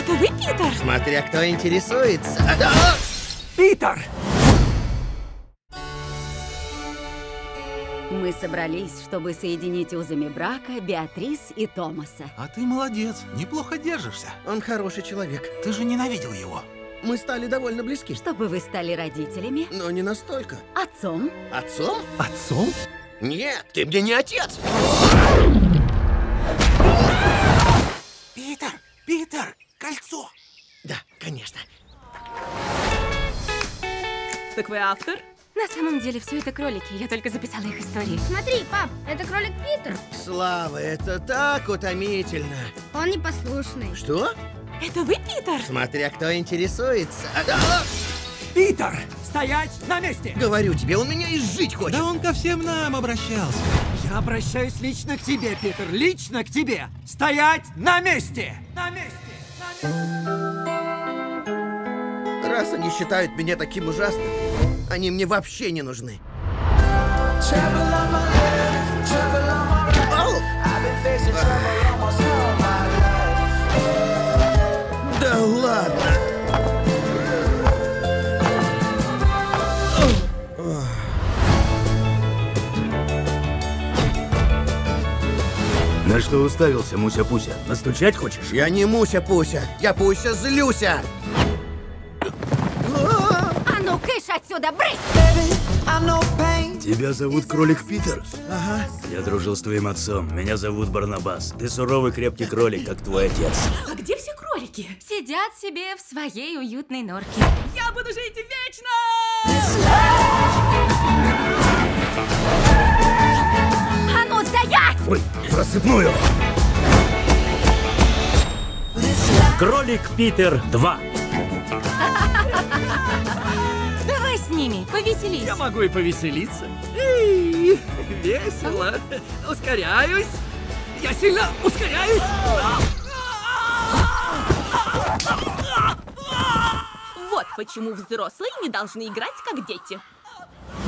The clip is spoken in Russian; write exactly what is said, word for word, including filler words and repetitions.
Это вы, Питер? Смотря кто интересуется. Питер! Мы собрались, чтобы соединить узами брака Беатрис и Томаса. А ты молодец, неплохо держишься. Он хороший человек. Ты же ненавидел его. Мы стали довольно близки. Чтобы вы стали родителями, Но не настолько. отцом. Отцом? Отцом? Нет, ты мне не отец. Питер! Питер! Кольцо! Да, конечно. Так вы автор? На самом деле, все это кролики. Я только записала их истории. Смотри, пап, это кролик Питер. Слава, это так утомительно. Он непослушный. Что? Это вы, Питер? Смотря кто интересуется. Питер! Стоять на месте! Говорю тебе, он меня изжить хочет. Да он ко всем нам обращался. Я обращаюсь лично к тебе, Питер. Лично к тебе. Стоять на месте! На месте! На месте! Раз они считают меня таким ужасным, они мне вообще не нужны. Ау! Да ладно! На что уставился, Муся-Пуся? Настучать хочешь? Я не Муся-Пуся, я Пуся-Злюся! А ну, кыш отсюда, брысь! Тебя зовут Кролик Питер? Ага. Я дружил с твоим отцом. Меня зовут Барнабас. Ты суровый крепкий кролик, как твой отец. А где все кролики? Сидят себе в своей уютной норке. Я буду жить вечно! А ну, стоять! Ой, просыпную! Кролик Питер два. Давай с ними, повеселись. Я могу и повеселиться. Эй, весело. Ускоряюсь. Я сильно ускоряюсь. Вот почему взрослые не должны играть как дети.